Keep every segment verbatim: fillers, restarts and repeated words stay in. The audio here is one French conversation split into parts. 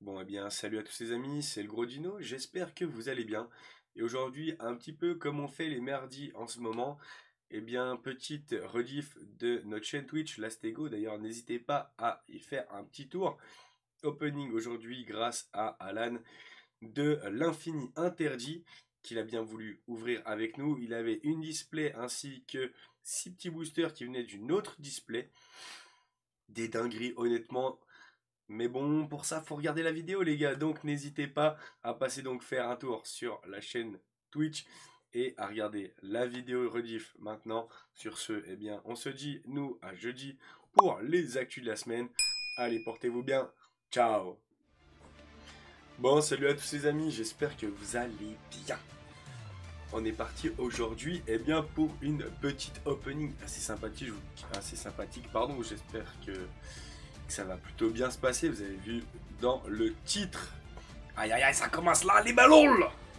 Bon, eh bien, salut à tous les amis, c'est le Gros Dino, j'espère que vous allez bien. Et aujourd'hui, un petit peu comme on fait les merdis en ce moment, eh bien, petite rediff de notre chaîne Twitch, Lastego. D'ailleurs, n'hésitez pas à y faire un petit tour. Opening aujourd'hui grâce à Alan de l'Infini Interdit, qu'il a bien voulu ouvrir avec nous. Il avait une display ainsi que six petits boosters qui venaient d'une autre display. Des dingueries, honnêtement. Mais bon, pour ça, faut regarder la vidéo, les gars. Donc, n'hésitez pas à passer donc faire un tour sur la chaîne Twitch et à regarder la vidéo rediff maintenant. Sur ce, eh bien, on se dit, nous, à jeudi pour les actus de la semaine. Allez, portez-vous bien. Ciao. Bon, salut à tous les amis. J'espère que vous allez bien. On est parti aujourd'hui, eh bien, pour une petite opening assez sympathique. Assez sympathique, pardon. J'espère que... que ça va plutôt bien se passer, vous avez vu dans le titre. Aïe aïe aïe, ça commence là, les ballons.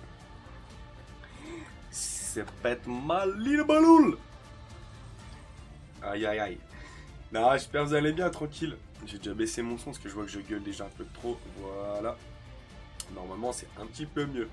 C'est pète mal, les ballons. Aïe aïe aïe. Non, j'espère que vous allez bien, tranquille. J'ai déjà baissé mon son parce que je vois que je gueule déjà un peu trop. Voilà. Normalement, c'est un petit peu mieux.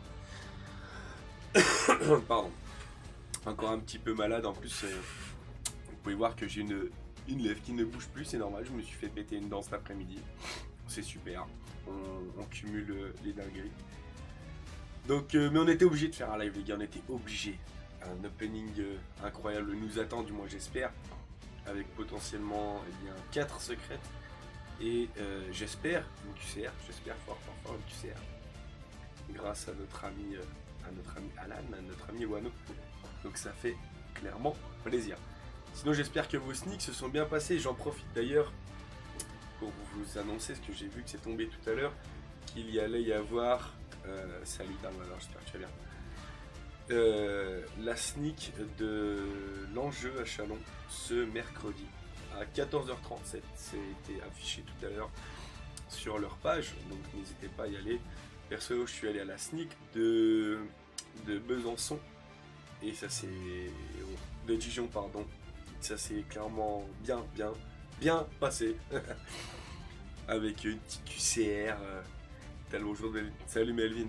Pardon. Encore un petit peu malade, en plus, euh, vous pouvez voir que j'ai une... une lèvre qui ne bouge plus, c'est normal, je me suis fait péter une dent cet après-midi. C'est super, on, on cumule euh, les dingueries. Donc, euh, mais on était obligé de faire un live, les gars, on était obligé. Un opening euh, incroyable nous attend, du moins j'espère, avec potentiellement eh bien, quatre secrètes. Et euh, j'espère une Q C R, j'espère fort fort fort une Q C R. Grâce à notre ami, euh, à notre ami Alan, à notre ami Wano. Donc ça fait clairement plaisir. Sinon, j'espère que vos sneaks se sont bien passés. J'en profite d'ailleurs pour vous annoncer ce que j'ai vu que c'est tombé tout à l'heure, qu'il y allait y avoir... Euh, salut Darman, j'espère que tu vas bien. Euh, la sneak de l'enjeu à Chalon ce mercredi à quatorze heures trente-sept. C'était affiché tout à l'heure sur leur page, donc n'hésitez pas à y aller. Perso, je suis allé à la sneak de, de Besançon, et ça c'est... de Dijon, pardon. Ça s'est clairement bien, bien, bien passé. Avec une petite Q C R. Euh, bonjour Melvin. Salut Melvin.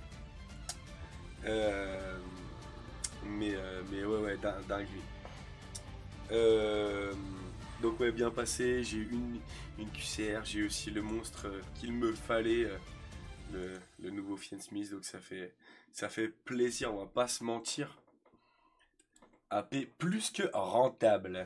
Euh, mais, euh, mais ouais, ouais, dingue. Euh, donc ouais, bien passé. J'ai eu une, une Q C R. J'ai aussi le monstre qu'il me fallait. Euh, le, le nouveau Fiend Smith. Donc ça fait, ça fait plaisir, on va pas se mentir. A P plus que rentable.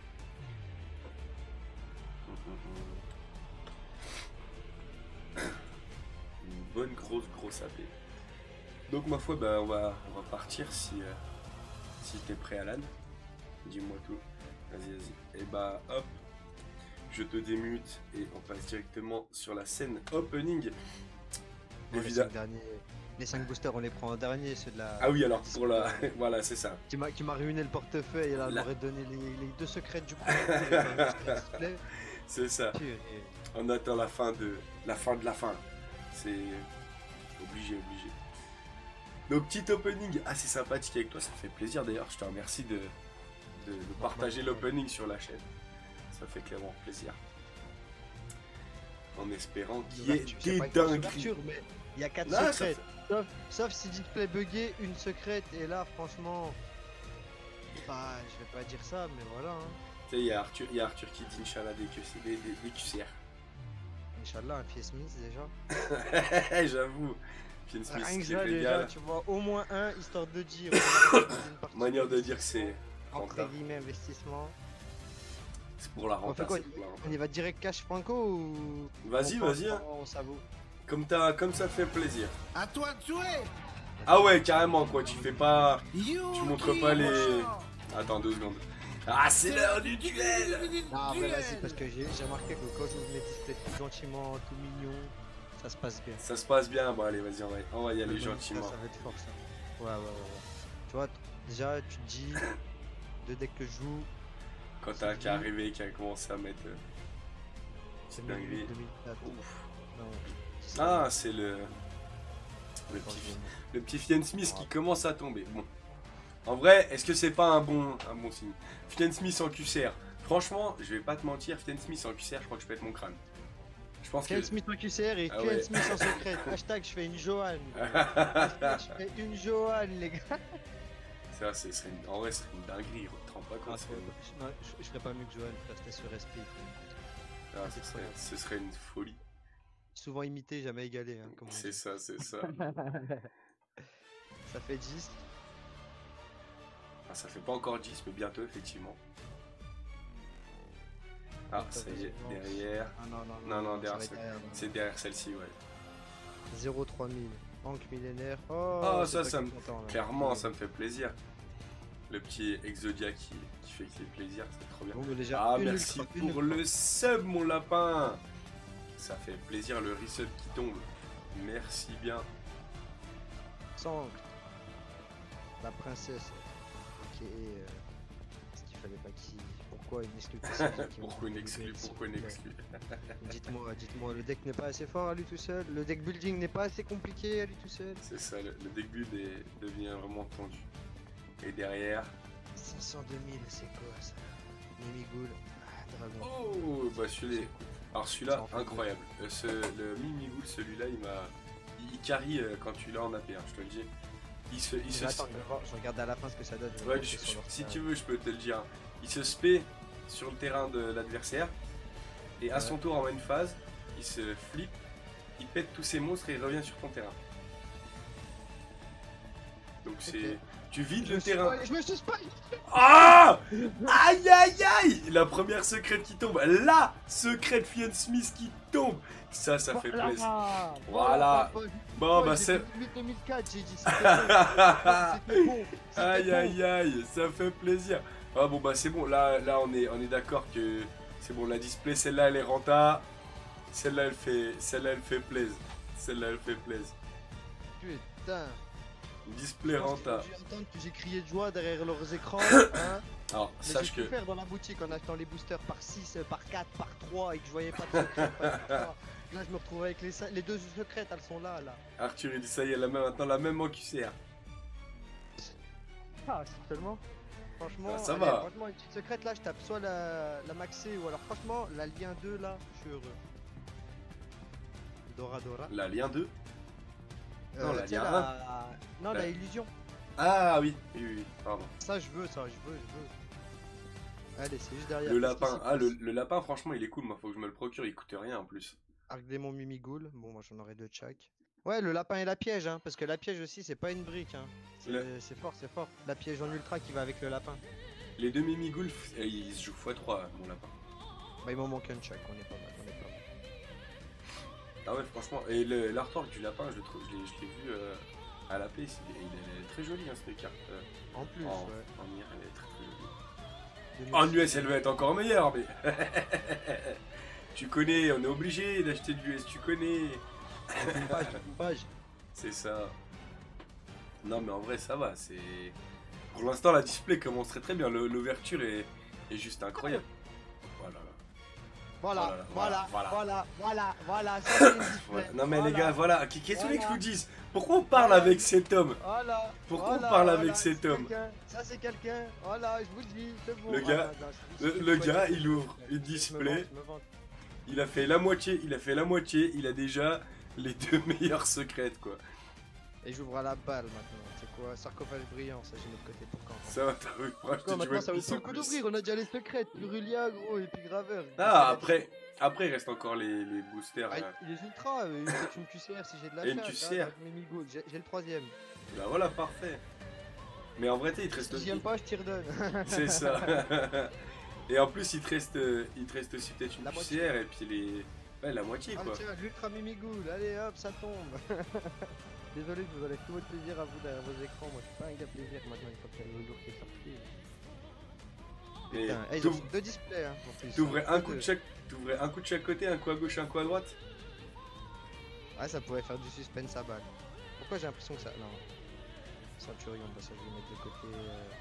Une bonne grosse grosse A P. Donc ma foi, bah, on, va, on va partir si, euh, si t'es prêt, Alan. Dis-moi tout. Vas-y, vas-y. Et bah hop, je te démute et on passe directement sur la scène opening. Bon, les, cinq derniers, les cinq boosters, on les prend en dernier, ceux de la... Ah oui, alors pour la... voilà, c'est ça. Qui m'a ruiné le portefeuille, et là, la... m'aurait donné les, les deux secrets du coup. C'est ça. On attend la fin de la fin de la fin. C'est obligé, obligé. Donc, petit opening assez sympathique avec toi, ça fait plaisir d'ailleurs. Je te remercie de, de, de partager l'opening sur la chaîne. Ça fait clairement plaisir. En espérant qu'il y ait des dingueries. Il y a quatre secrètes. Fait... Sauf, sauf si display buggé, une secrète. Et là, franchement, bah, je vais pas dire ça, mais voilà. Hein. Tu sais, il y a Arthur, il y a Arthur qui dit Inch'Allah des, des, des, des Q C R. Inch'Allah, un Fiend Smith déjà. J'avoue. Fiend Smith, rien que ça, déjà, tu vois, au moins un, histoire de dire. Manière de dire que c'est. Entre guillemets, investissement. C'est pour la renta. On, on y va direct cash Franco ou... Vas-y, vas-y. Hein. Comme, comme ça fait plaisir. À toi de jouer. Ah ouais, carrément quoi, tu fais pas... Tu montres pas les... Attends deux secondes. Ah, c'est l'heure du duel. Ah ouais, vas-y, parce que j'ai remarqué que quand j'ouvre mes displays tout gentiment, tout mignon, ça se passe bien. Ça se passe bien, bon allez, vas-y, on va, on va y aller gentiment. Ça, ça va être fort ça. Ouais, ouais, ouais. ouais. Tu vois, déjà, tu te dis, deux decks que je joue... Quand t'as qu'à arriver et qu'à commencer à mettre... Euh, c'est dinguerie. Ah, c'est le... Le petit, le petit Fiend Smith qui commence à tomber. Bon. En vrai, est-ce que c'est pas un bon, un bon signe? Fiend Smith en Q C R. Franchement, je vais pas te mentir, Fiend Smith en Q C R, je crois que je pète mon crâne. Je pense Ken que. Smith en Q C R et Ah Ken ouais. Smith en secret. Hashtag je fais une Johan. Hashtag je fais une Johan, les gars. Ça, ce serait une... En vrai, ce serait une dinguerie. On te rend pas Ah, compte. c'est- je, non, je, je ferais pas mieux que Johan, frère, c'était sur S P. Ah, ce, serait... ce serait une folie. Souvent imité, jamais égalé. Hein, comme on C'est dit. ça, c'est ça. Ça fait dix. Ah, ça fait pas encore dix, mais bientôt, effectivement. Ah, ça y est, derrière. Ah, non, non, Non, non, ça derrière, va être c'est- derrière, non. c'est derrière celle-ci, ouais. zéro trois mille. Hank millénaire. Oh, Ah, c'est ça, toi ça qui me. es content, là. Clairement, ça me fait plaisir. Le petit Exodia qui, qui fait que les plaisirs, c'est trop bien. Bon, mais déjà, Ah, une merci ultra, une pour ultra. le sub, mon lapin. Ça fait plaisir le resub qui tombe. Merci bien. Sanct. La princesse. Qui est. Euh... Ce qu'il fallait pas qu'il. Pourquoi une exclue Pourquoi une exclue Pourquoi une exclue Dites-moi, dites-moi, le deck n'est pas assez fort à lui tout seul. Le deck building n'est pas assez compliqué à lui tout seul. C'est ça, le, le deck build est, devient vraiment tendu. Et derrière. cinq cent deux mille, c'est quoi ça? Mimigoul. Ah, dragon. Oh, bah celui-là. Alors celui-là, Ça en fait incroyable. Euh, ce, le Mimigoul, celui-là, il m'a. Il, il carry euh, quand tu l'as en A P, hein, je te le dis. Il se. Il se... Attends, je, vais voir, je regarde à la fin ce que ça donne. je vais Ouais, voir je- sur je- leur si stat. tu veux, je peux te le dire. Il se spé sur le terrain de l'adversaire. Et à Ouais. son tour, en une phase, il se flippe, il pète tous ses monstres et il revient sur ton terrain. Donc c'est. Ok. Tu vides Je le me suis terrain. pas- Je me suis pas. Ah! Aïe aïe aïe! La première secrète qui tombe. La secrète Fian Smith qui tombe. Ça, ça fait plaisir. Voilà. Voilà. Bon, bah c'est. deux mille quatre, j'ai dit. C'était bon. C'était bon. C'était Aïe bon. aïe aïe, ça fait plaisir. Ah bon bah c'est bon, là, là on est, on est d'accord que c'est bon, la display, celle-là elle est renta. Celle-là elle fait. Celle-là elle fait plaise. Celle-là elle fait plaise. Putain. Display Je pense qu'ils ont renta. dû entendre que j'ai crié de joie derrière leurs écrans. Hein. Alors Mais sache j'ai que. pu faire dans la boutique en achetant les boosters par six, euh, par quatre, par trois et que je voyais pas de secret. pas de trois. Là je me retrouve avec les, cinq- les deux secrètes, elles sont là là. Arthur il dit ça y est, la même, maintenant la même en Q C R. Ah, seulement. Franchement, Ah, ça allez, va. franchement, une petite secrète là, je tape soit la, la maxée ou alors franchement la lien deux là, je suis heureux. Dora Dora. La lien deux. Non, la tu sais, lien la- Non, La- la illusion. Ah oui, oui, oui, oui, pardon. Ça, je veux, ça, je veux, je veux. Allez, c'est juste derrière. Le qu'est-ce qui lapin, s'y ah le, passe le lapin franchement il est cool, moi faut que je me le procure, il coûte rien en plus. Arc démon Mimigoul. Bon, moi j'en aurai deux de chaque. Ouais, le lapin et la piège, hein, parce que la piège aussi, c'est pas une brique. Hein. C'est Le- c'est fort, c'est fort. La piège en ultra qui va avec le lapin. Les deux Mimigoul, f- euh, ils se jouent fois trois mon lapin. Bah, il m'en manque un de chaque, on est pas mal, on est pas mal. Ah ouais franchement, et le- l'artwork du lapin je le trouve, je l'ai je l'ai vu euh, à la P, il est, il est très joli hein, cette carte. euh, En plus, en, ouais. en I R elle est très très jolie. deux mille En U S elle va être encore meilleure mais... Tu connais, on est obligé d'acheter de l'U S, tu connais. Une page, une page. C'est ça. Non mais en vrai ça va, c'est... Pour l'instant la display commence très très bien, Le- l'ouverture est, est juste incroyable. Voilà. Voilà, Voilà, voilà, voilà, voilà, voilà, voilà, ça c'est une display. Voilà. Non mais les Voilà, gars, voilà, qu'est-ce que vous voulez que je Voilà. vous dise? Pourquoi on parle Voilà. avec cet homme? Voilà. Pourquoi on voilà, parle voilà, avec cet c'est homme? quelqu'un, Ça c'est quelqu'un, voilà, je vous le dis, c'est bon. Le gars- Ah, non, je- je- Le, je- le je- gars, je- il je- ouvre je- une je me display, vante, je me vante. il a fait la moitié, il a fait la moitié, il a déjà les deux meilleures secrètes quoi. Et j'ouvre à la balle maintenant, c'est quoi? Sarcophage brillant, ça j'ai mis de côté pour quand? Ça va, t'as vu, moi, je Quoi, te dis maintenant même ça vaut plus plus en le coup plus. d'ouvrir, on a déjà les secrètes, Purulia gros et puis graveur. Ah, après, après il reste encore les, les boosters. Ah, là. il est ultra, euh, c'est une Q C R si j'ai de la Et une chatte, Q C R. hein, avec mes migots, j'ai j'ai le troisième. Bah voilà, parfait. Mais en vrai, t'es, il te reste Si aussi. j'aime pas, je tire donne. C'est ça. Et en plus, il te reste, euh, il te reste aussi peut-être une La Q C R et puis les. Ouais, la moitié Ah quoi. tiens, l'ultra mimigoul, allez hop, ça tombe. Désolé, je vous enlève tout votre plaisir à vous derrière vos écrans, moi je suis pas un gars plaisir maintenant une fois qu'il y a le lourd qui est sorti. Et Putain, hey, ils t'ouvres- ont deux displays hein, en plus. t'ouvrais un coup de Deux. chaque, t'ouvrais un coup de chaque côté, un coup à gauche, un coup à droite. Ah, ça pourrait faire du suspense à balle. Pourquoi j'ai l'impression que ça. Non. Centurion, bah ça je vais mettre de côté.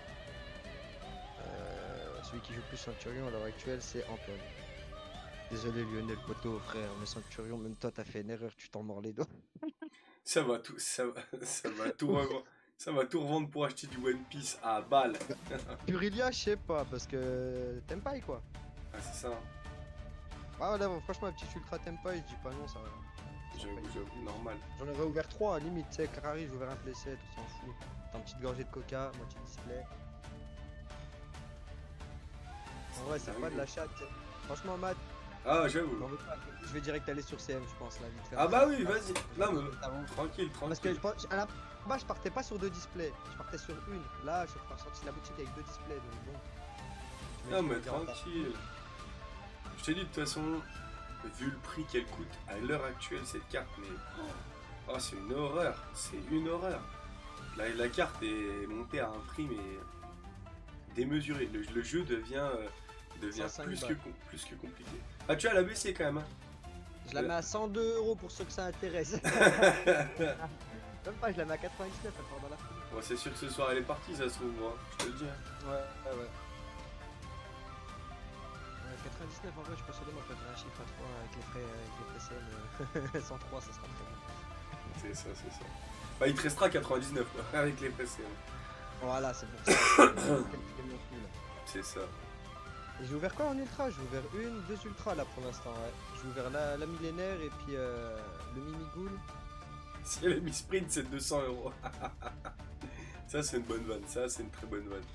euh, euh, celui qui joue plus Centurion à l'heure actuelle, c'est Antoine. Désolé Lionel Poto, frère, mais Centurion, même toi t'as fait une erreur, tu t'en mords les doigts. Ça va tout, ça va, ça va tout revendre. Ça va tout revendre pour acheter du One Piece à balle. Purilia, je sais pas, parce que t'aimes pas quoi. Ah, c'est ça. Ah ouais, là, franchement, un petit ultra tempo, je dis pas non, ça va. J'avoue, j'avoue, normal. J'en aurais ouvert trois, limite, tu sais, Clarari, j'ai ouvert un playset, on s'en fout. T'as une petite gorgée de coca, moitié display. En vrai, c'est pas de la chatte. Franchement, Matt, Ah, j'avoue. j'en veux pas. Je vais direct aller sur C M, je pense, là, vite fait. Ah bah oui, vas-y. Non, mais Avant. tranquille, Parce que tranquille. je pense- à la base, je partais pas sur deux displays, je partais sur une. Là, je suis sorti de la boutique avec deux displays, donc bon. Je me Non, dis, mais on dira pas. tranquille. Je t'ai dit, de toute façon, vu le prix qu'elle coûte à l'heure actuelle, cette carte, mais. Oh, c'est une horreur. C'est une horreur. La, la carte est montée à un prix, mais. démesuré. Le, le jeu devient. euh, devient cent cinq plus que, balles. com- plus que compliqué. Ah, tu vois, elle a baissé quand même. Hein. Je la mets à cent deux euros pour ceux que ça intéresse. Même pas, je la mets à quatre-vingt-dix-neuf, elle part dans la foulée. Bon, c'est sûr que ce soir elle est partie, ça se trouve, moi. Je te le dis. Hein. Ouais, ouais, ouais. Ouais, quatre-vingt-dix-neuf, en vrai, je peux seulement préférer un chiffre à trois avec les frais, avec les frais C M. euh, cent trois, ça sera très bien. C'est ça, c'est ça. Bah, il te restera quatre-vingt-dix-neuf quoi, avec les pressés. Hein. Voilà, c'est pour ça. C'est mon cul, là. C'est ça. Et j'ai ouvert quoi en ultra? J'ai ouvert une, deux ultras là pour l'instant, ouais. J'ai ouvert la, la millénaire et puis euh, le Mimi Ghoul. Si elle a mis sprint, c'est deux cents euros. Ça, c'est une bonne vanne. Ça, c'est une très bonne vanne.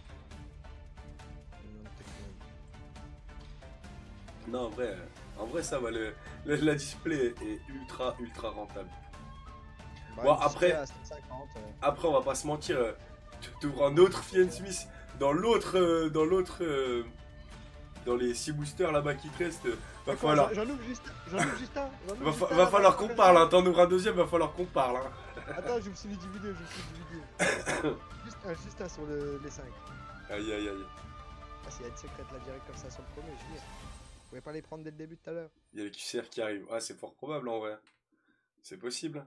Non, en vrai, euh, en vrai ça va. Le, le- la display est ultra, ultra rentable. Bah, Bon, une après- display à sept cent cinquante, euh. Après, on va pas se mentir. euh, tu tu ouvres un autre Fiend Smith dans l'autre. euh, dans l'autre. euh, dans les six boosters là-bas qui te restent. euh, Va Attends, falloir. J'en j'en ouvre juste, j'en ouvre juste un. j'en ouvre Va, juste fa- un, va là, falloir là, qu'on là, parle, là. hein. T'en ouvres un deuxième, va falloir qu'on parle. Hein. Attends, je me suis mis du vidéo, je me suis mis du vidéo. Juste un, juste un sur le, les cinq. Aïe aïe aïe. Ah, s'il y a une secrète là direct comme ça sur le premier, je viens. Vous pouvez pas les prendre dès le début tout à l'heure. Il y a les Q C R qui arrivent. Ah, c'est fort probable en vrai. C'est possible.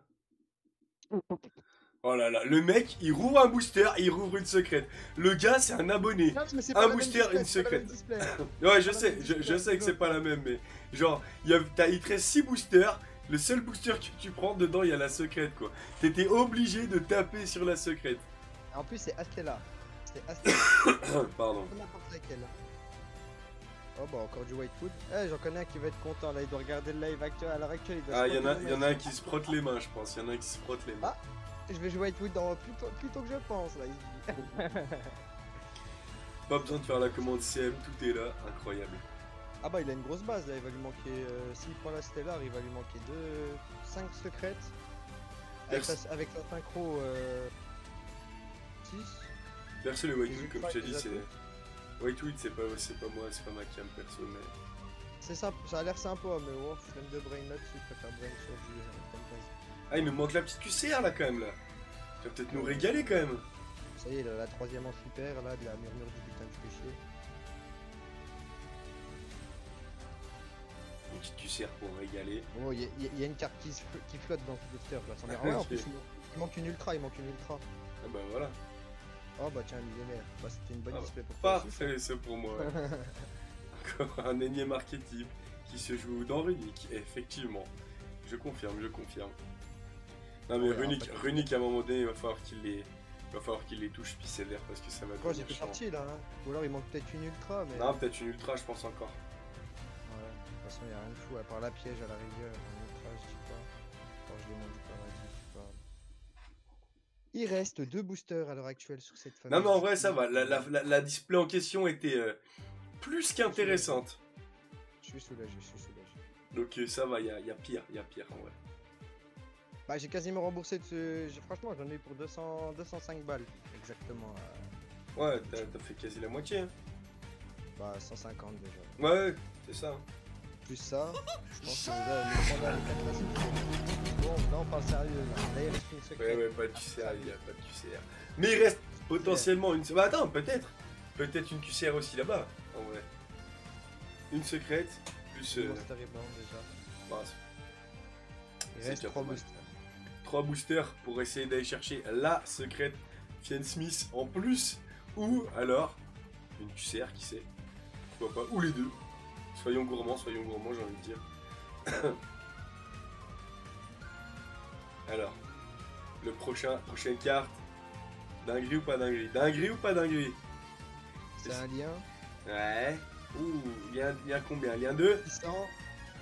Oh là là, le mec, il rouvre un booster, il rouvre une secrète. Le gars, c'est un abonné. Non, mais c'est Un pas la même booster, display, une c'est pas la même secrète. display. Ouais, je pas sais, la même je, je display, sais que c'est c'est pas la même, mais genre, il, y a, t'as- il te reste six boosters. Le seul booster que tu prends, dedans, il y a la secrète, quoi. T'étais obligé de taper sur la secrète. En plus, c'est Astella. C'est Astella. Pardon. Pas n'importe laquelle. Oh bah encore du Whitewood. Eh, j'en connais un qui va être content là, il doit regarder le live actuel à l'heure actuelle. Il doit Ah, se il y, en a- frotter y en les a un mains. qui se frotte les mains, je pense. Il y en a un qui se frotte les mains. Ah. Je vais jouer Whitewood dans plus tôt, plus tôt que je pense là. il dit. Pas besoin de faire la commande C M, tout est là. Incroyable. Ah bah il a une grosse base là, il va lui manquer. Euh, S'il prend la Stellar, il va lui manquer deux, cinq secrètes. Avec, Merci. sa, avec sa synchro euh, six. Perso, le Whitewood, comme je t'ai Les dit, ultras, c'est. les Whitewood, c'est pas, c'est pas moi, c'est pas ma cam perso, mais. C'est sympa, ça a l'air sympa, mais oh, flemme de brain là-dessus, je préfère brain sur du euh, comme base. Ah, il nous manque la petite Q C R là quand même là. Tu vas peut-être nous régaler quand même. Ça y est, la, la troisième en super, là, de la murmure du putain de péché. Une petite Q C R pour régaler. Oh, il y, a- y a- y a une carte qui, se fl- qui flotte dans ce booster là, c'en est rien. En Ok. plus, il manque- il manque une ultra, il manque une ultra. Ah bah voilà. Oh bah tiens, millénaire. Bah c'était une bonne Ah, display pour toi aussi, ça. Parfait, c'est pour moi. Encore un énième archétype qui se joue dans Runic, effectivement. Je confirme, je confirme. Non mais Ouais, Runic, après- Runic à un moment donné, il va falloir qu'il les, il va falloir qu'il les touche puis sévère parce que ça va Quoi, devenir j'étais chiant. parti là, hein. Ou alors il manque peut-être une ultra, mais. Non, peut-être une ultra, je pense encore. Ouais, de toute façon, y'a rien de fou, à part la piège à la rigueur, un ultra, je sais pas. Quand je demande du paradis, je sais pas. Il reste deux boosters à l'heure actuelle sur cette fameuse. Non mais en vrai ça va, la, la, la, la display en question était euh, plus qu'intéressante. Je suis soulagé, je suis soulagé. Donc euh, ça va, il y a, y a pire, il y a pire en vrai. Bah j'ai quasiment remboursé de ce... j'ai- Franchement j'en ai eu pour deux cents, deux cent cinq balles. Exactement. euh, Ouais, t'as t'as fait quasi la moitié. Hein. Bah cent cinquante déjà. Ouais, c'est ça. Plus ça, je pense que là, le standard les quatre là c'est fini. Bon là on parle sérieux là. Là il reste une secrète. Ouais, ouais, pas de Q C R, il y a pas de Q C R. Mais il reste potentiellement une... Bah attends, peut-être. Peut-être une Q C R aussi là-bas, en vrai. Une secrète, plus... Euh... Monster est bon déjà. bah, Il c'est reste déjà trois pas mal. boosters. trois boosters pour essayer d'aller chercher la secrète Fiend Smith en plus. Ou alors, une Q C R, qui sait. Pourquoi pas, ou les deux. Soyons gourmands, soyons gourmands, j'ai envie de dire. Alors, le prochain, prochaine carte. Dinguerie ou pas dinguerie? Dinguerie ou pas dinguerie? C'est un lien. Ouais. Ouh, lien, lien combien? Lien deux? six cents.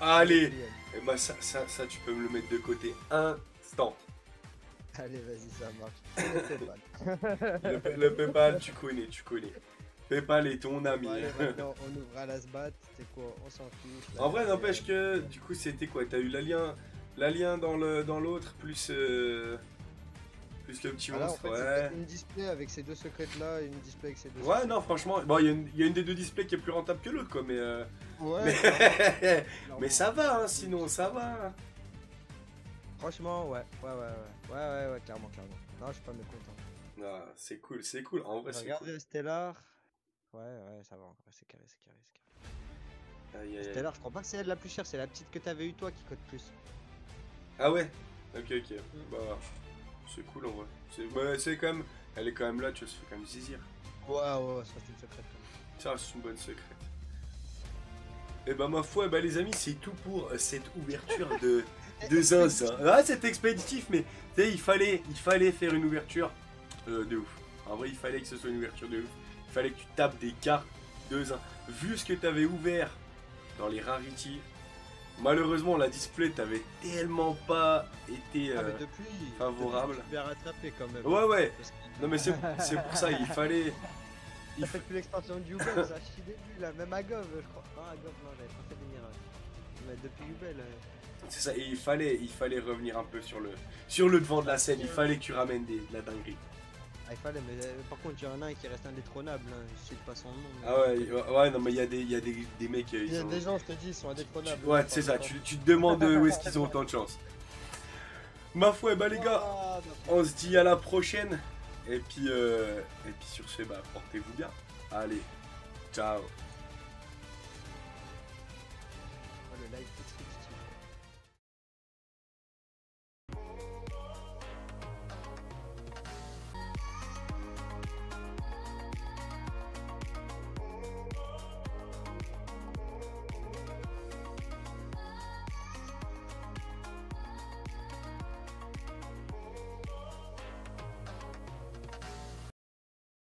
Allez. Alien. Et bah ça, ça, ça, tu peux me le mettre de côté. Instant. Allez, vas-y, ça marche. Le PayPal. Le, le Paypal, tu connais, tu connais. Paypal est ton ami. Bon, allez, maintenant, on ouvre à la sbat. C'est quoi? On s'en fiche. En vrai, n'empêche que, du coup, c'était quoi? T'as eu l'alien, l'alien dans le dans l'autre, plus euh, plus le petit Ah là, en monstre, fait, ouais. c'est une display avec ces deux secrètes là et une display avec ces deux Ouais, secrètes. non, franchement, bon, il y, a une- il y a une des deux displays qui est plus rentable que l'autre, quoi, mais euh, Ouais. mais, clairement. mais ça va, hein, sinon, ça va. Franchement, ouais. Ouais, ouais, ouais. Ouais, ouais, ouais, clairement, clairement. Non, je suis pas mécontent. Ah, c'est cool, c'est cool. En vrai, c'est Regardez cool. le Stellar. Ouais, ouais, ça va encore. C'est carré, c'est carré, c'est carré. Aïe, aïe, aïe. Stellar, je crois pas que c'est elle la plus chère, c'est la petite que t'avais eu toi qui coûte plus. Ah ouais. Ok, ok. Bah, c'est cool en vrai. C'est, bah, c'est quand même, elle est quand même là, tu vois, ça fait quand même zizir. Ouais, ouais, ouais, ça c'est une secrète. Ça reste une bonne secrète. Et bah ma foi, bah les amis, c'est tout pour euh, cette ouverture de, de zinzin. Ah, c'est expéditif, mais tu sais, il fallait, il fallait faire une ouverture euh, de ouf. En vrai, il fallait que ce soit une ouverture de ouf. Il fallait que tu tapes des cartes de zin. Vu ce que tu avais ouvert dans les Rarity, malheureusement, la display t'avait tellement pas été Ah, euh, mais depuis, favorable. depuis, tu bien rattrapé quand même. Ouais, ouais. Parce que- Non, mais c'est c'est pour ça, il fallait. Il T'as fa- fait plus l'extension de Yubel, ça chie début là, même à Gov, je crois. Ah, à Gov, non, j'avais pas fait des miracles. Mais depuis Yubel. euh, C'est ça, et il fallait, il fallait revenir un peu sur le, sur le devant de la scène. Il fallait que tu ramènes des, de la dinguerie. Ah, il fallait, mais euh, par contre, il y en a un qui reste indétrônable, hein. Je sais pas son nom. mais- Ah ouais, ouais, ouais, non, mais il y a des, il y a des, des mecs. euh, Il y Ils a ont... des gens, je te dis, ils sont indétrônables. Ouais, c'est ça, tu, tu te demandes où est-ce qu'ils ont autant de chance. Ma foi, bah les gars, Ah, bah, on se dit à la prochaine. Et puis, euh, et puis sur ce, bah portez-vous bien. Allez, ciao.